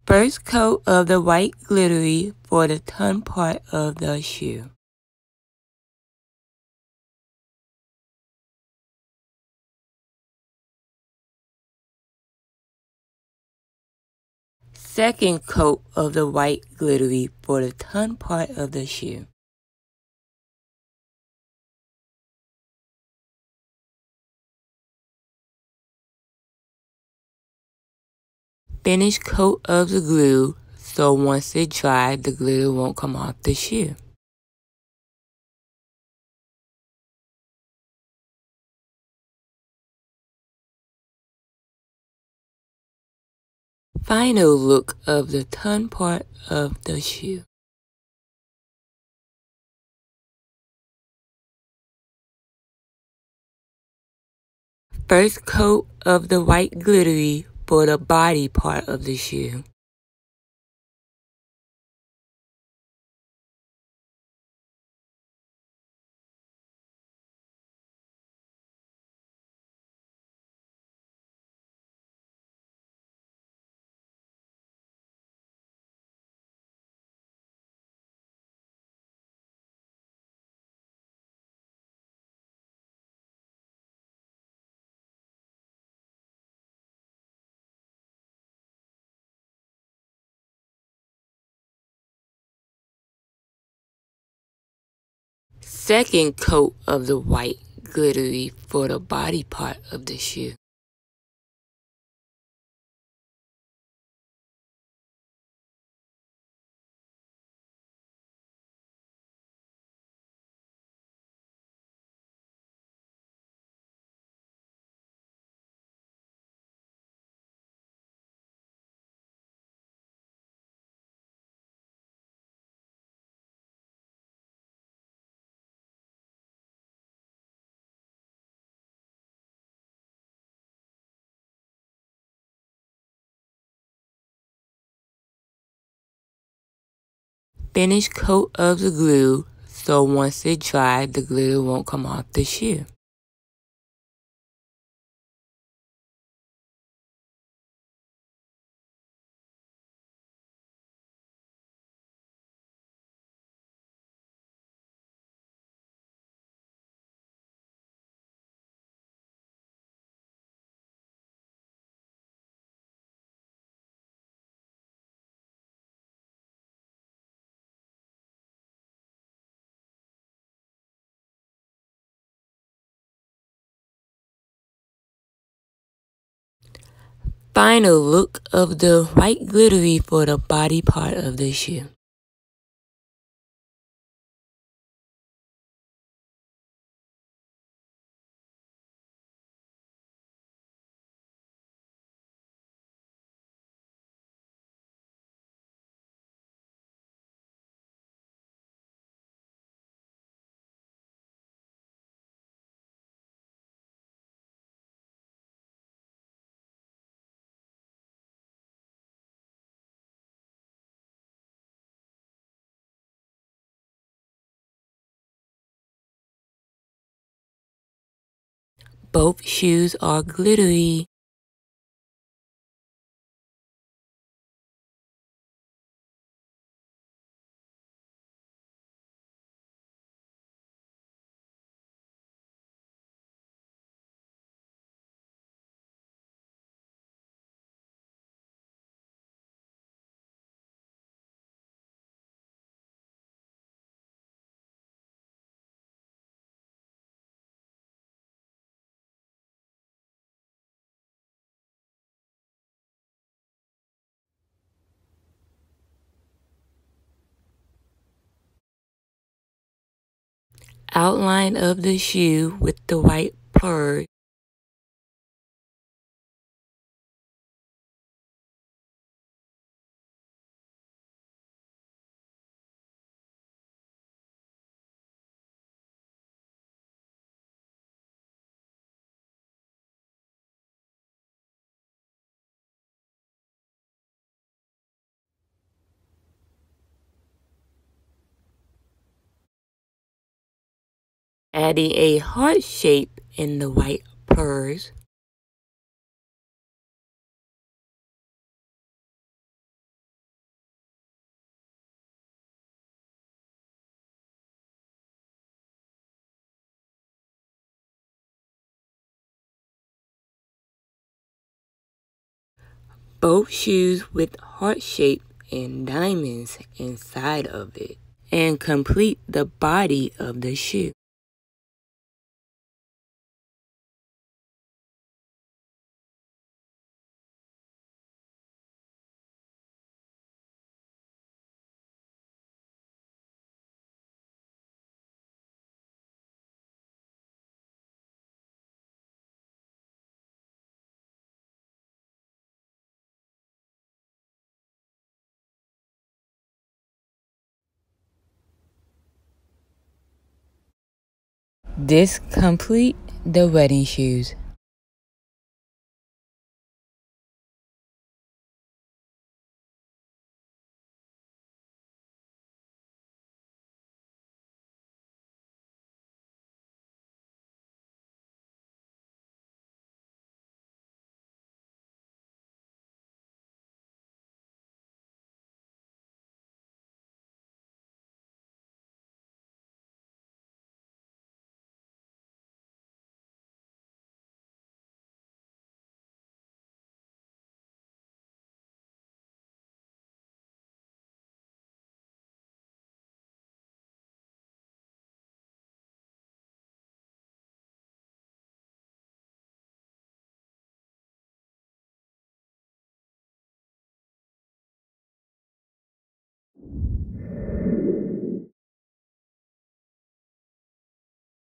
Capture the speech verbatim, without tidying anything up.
First coat of the white glittery for the tongue part of the shoe. Second coat of the white glittery for the tongue part of the shoe. Finish coat of the glue, so once it dries, the glitter won't come off the shoe. Final look of the tongue part of the shoe. First coat of the white glittery for the body part of the shoe. Second coat of the white glittery for the body part of the shoe. Finish coat of the glue, so once it dries, the glitter won't come off the shoe. Final look of the white glittery for the body part of the shoe. Both shoes are glittery. Outline of the shoe with the white pearl. Adding a heart shape in the white pearls. both shoes with heart shape and diamonds inside of it, and complete the body of the shoe. This complete the wedding shoes.